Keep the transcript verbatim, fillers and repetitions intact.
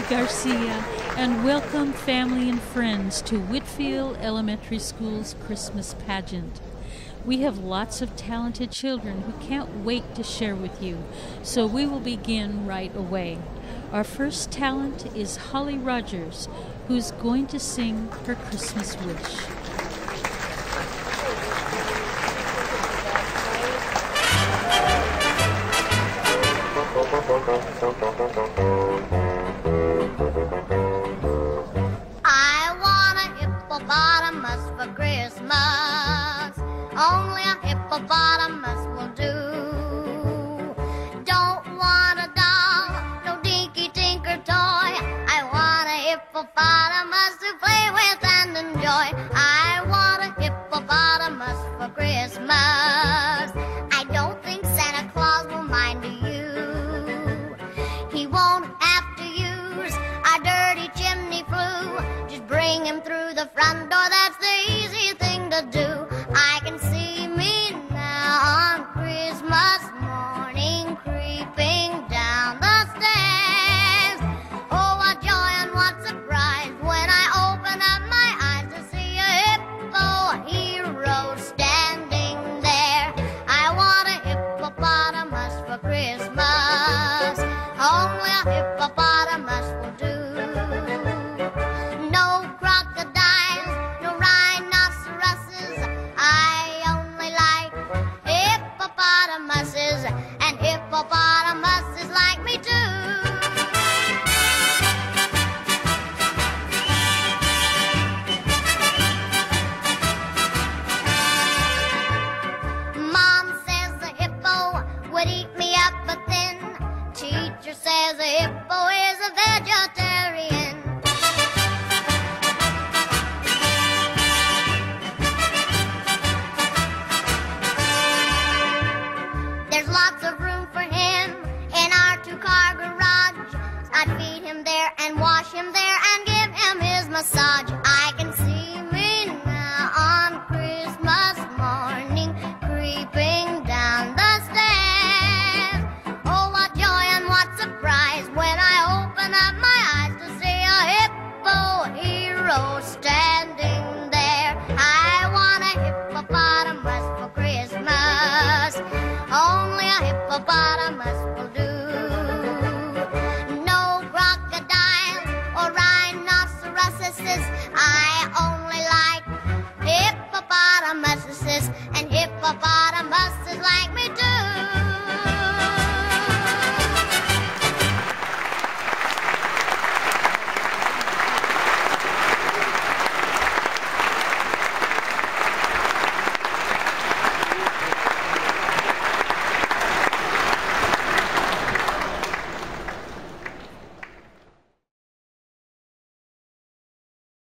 Garcia, and welcome family and friends to Whitfield Elementary School's Christmas pageant. We have lots of talented children who can't wait to share with you, so we will begin right away. Our first talent is Holly Rogers, who's going to sing her Christmas wish. I want a hippopotamus for Christmas. Only a hippopotamus will do. Don't want a doll, no dinky tinker toy. I want a hippopotamus to play with and enjoy. I want a hippopotamus for Christmas. I don't think Santa Claus will mind you. He won't have to use our dirty chimney flue. Just bring him through the front door, that's the easy thing to do. I can see me now on Christmas morning creeping down the stairs. Oh, what joy and what surprise when I open up my eyes to see a hippo hero standing there. I want a hippopotamus for Christmas. Only a hippopotamus will do. No crocodiles, no rhinoceroses. I only like hippopotamuses, and hippopotamuses like me too. Mom says the hippo would eat me up, but then teacher says a hippo is a vegetarian. There's lots of room for him in our two-car garage. I'd feed him there and wash him there and give him his massage. I can see me now on Christmas morning creeping down the stairs. Oh, what joy and what surprise when I open up my eyes to see a hippo hero standing there. I want a hippopotamus for Christmas. Only a hippopotamus will do. No crocodiles or rhinoceroses. I only